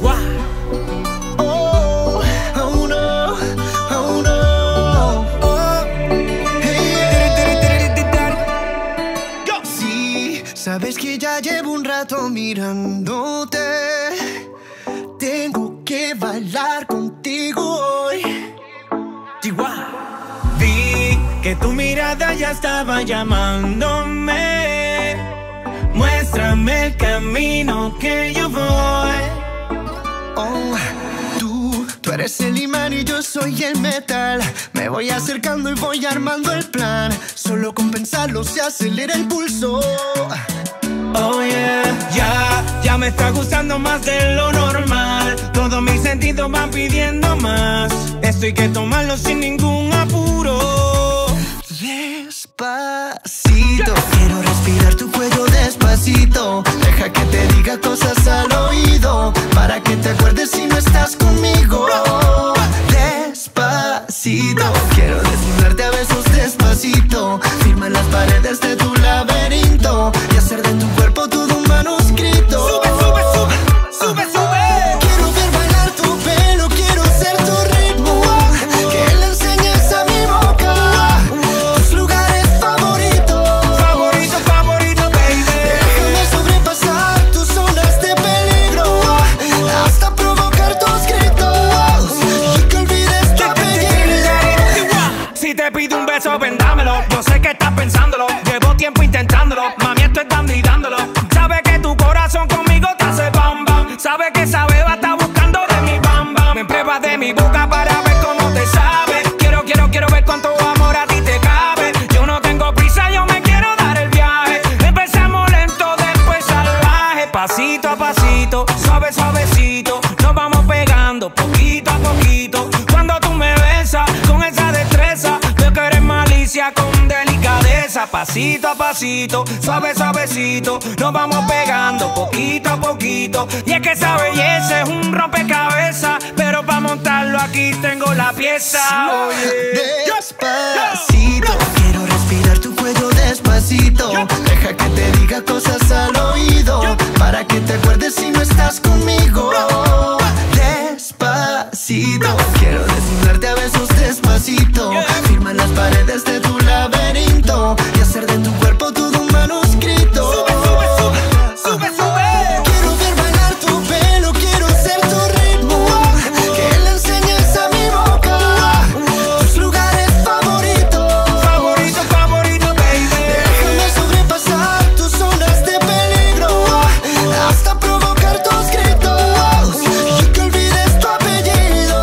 Chihuahua. Oh, oh no, oh no. Oh, hey. Sí, sabes que ya llevo un rato mirándote. Tengo que bailar contigo hoy. Chihuahua. Vi que tu mirada ya estaba llamándome. Muéstrame el camino que yo voy. Oh, tú eres el imán y yo soy el metal. Me voy acercando y voy armando el plan. Solo con pensarlo se acelera el pulso. Oh yeah, ya me está gustando más de lo normal. Todos mis sentidos van pidiendo más. Esto hay que tomarlo sin ningún apuro. Despacito, quiero respirar tu cuello despacito. Deja que te diga cosas al oído, para que te acuerdes si no estás conmigo. Despacito, quiero desnudarte a besos despacito. Firma las paredes de tu laberinto y hacer de tu cuerpo todo un manuscrito. Sube, sube, sube, sube, sube. Quiero ver bailar tu pelo, quiero ser tu ritmo. Que le enseñes a mi boca tus lugares favoritos. Favorito, favorito, baby. Déjame sobrepasar tus zonas de peligro hasta provocar tus gritos y que olvides tu apellido. Si te pido un beso, vendámelo. Yo sé que estás pensándolo. Llevo tiempo intentándolo. Mami, esto es dando y dándolo. Sabe que tu corazón conmigo te hace bam bam. Sabe que esa beba está buscando de mi bam bam. Me pruebas de mi boca para ver cómo te sabe. Quiero ver cuánto amor a ti te cabe. Yo no tengo prisa, yo me quiero dar el viaje. Empezamos lento, después salvaje. Pasito a pasito, suave, suavecito. Nos vamos pegando poquito a poquito. Cuando tú me besas con esa destreza, veo que eres malicia con delicadeza. Pasito a pasito, suave, suavecito. Nos vamos pegando poquito a poquito. Y es que esa belleza es un rompecabezas, pero para montarlo aquí tengo la pieza. Despacito, quiero respirar tu cuello despacito. Deja que te diga cosas al oído, para que te acuerdes si no estás conmigo. Despacito, quiero desnudarte a besos despacito. Firma las paredes de tu laberinto y hacer de tu cuerpo todo un manuscrito. Sube, sube, sube, sube, sube. Quiero ver bailar tu pelo, quiero ser tu ritmo. Que le enseñes a mi boca tus lugares favoritos. Favorito, favorito, baby. Déjame sobrepasar tus zonas de peligro hasta provocar tus gritos y que olvides tu apellido.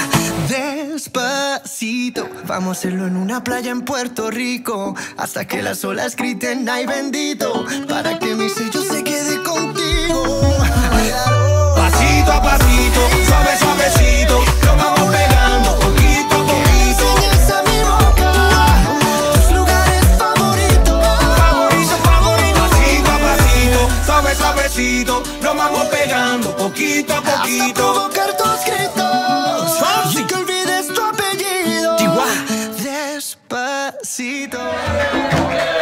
Despacito, vamos a hacerlo en una playa en Puerto Rico, hasta que las olas griten ay bendito, para que mi sello se quede contigo. Pasito a pasito, suave, suavecito. Nos vamos pegando poquito a poquito. Enseñas a mi boca tus lugares favoritos. Favorito, favorito. Pasito a pasito, suave, suavecito. Nos vamos pegando poquito a Hasta poquito. provocar tus gritos y que olvides tu apellido. Chihuahua. Despacito.